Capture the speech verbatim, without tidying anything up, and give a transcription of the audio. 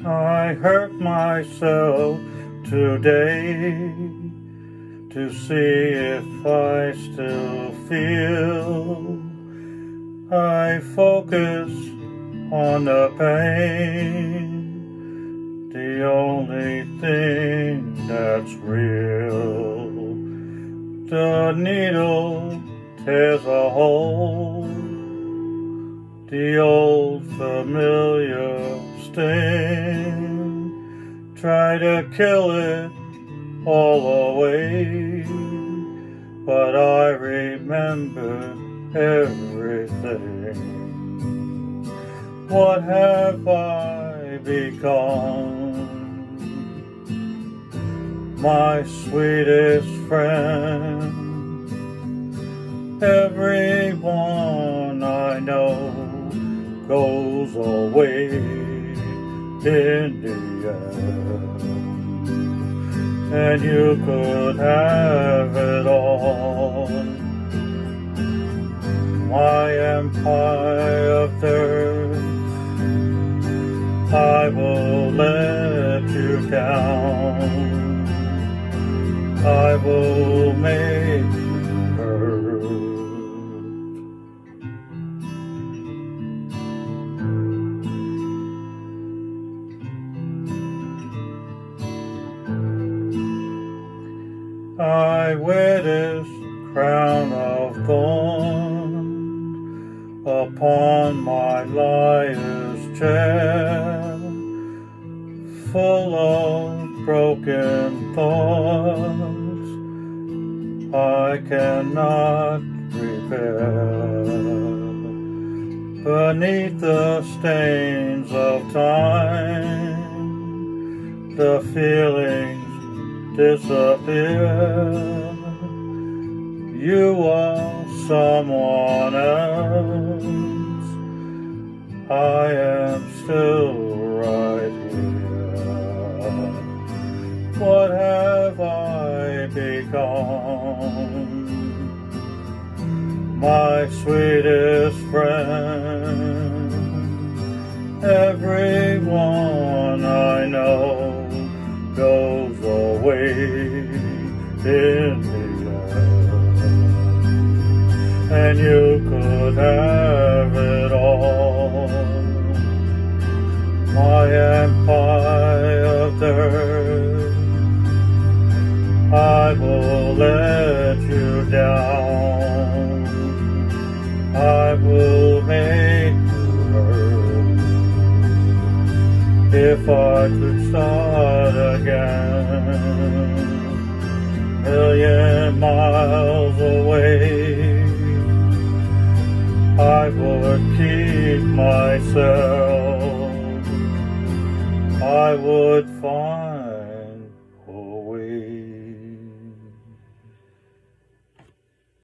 I hurt myself today to see if I still feel. I focus on the pain, the only thing that's real. The needle tears a hole, the old familiar sting. Try to kill it all away, but I remember everything. What have I become? My sweetest friend. Everyone I know goes away in the end, and you could have it all. My empire of dirt, I will let you down. I will make you hurt. I wear this crown of thorns upon my liar's chair, full of broken thoughts I cannot repair. Beneath the stains of time, the feelings disappear. You are someone else, I am still right here. What have I become? My sweetest friend. Everyone I know goes away in the end, and you could have it all. My empire of dirt, I will let you down. I will make you hurt. If I could start again, million miles away, I would keep myself. I would find